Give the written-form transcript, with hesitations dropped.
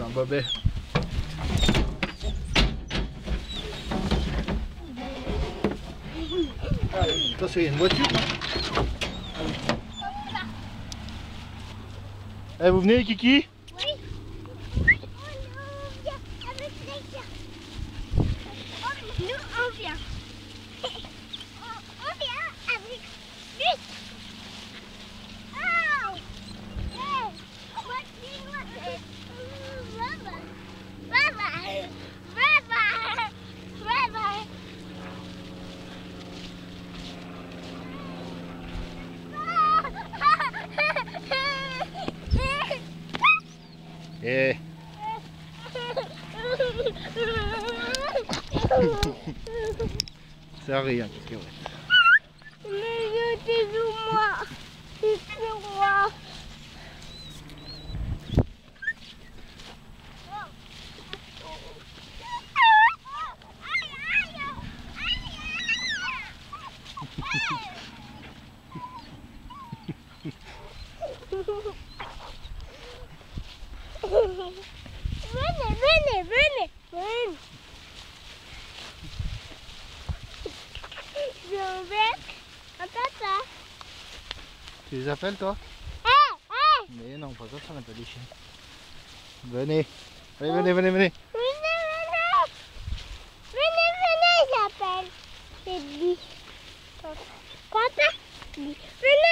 bobet. Attention, il y a une voiture. Eh, vous venez, Kiki? Oui. Oh non, on vient avec les chiens. Nous, on vient. On vient avec lui. Oh! Hey! What's Rubber! Rubber! Rubber! Rubber! Eh. Ça rien, qu'est-ce que ouais. Mais moi, c'est moi. Venez, venez, venez. Je vais à papa. Tu les appelles, toi? Hé, Mais non, pas ça, ça n'a pas des chiens. Venez. Allez, venez, venez, venez. Venez, j'appelle. C'est lui. Papa, venez.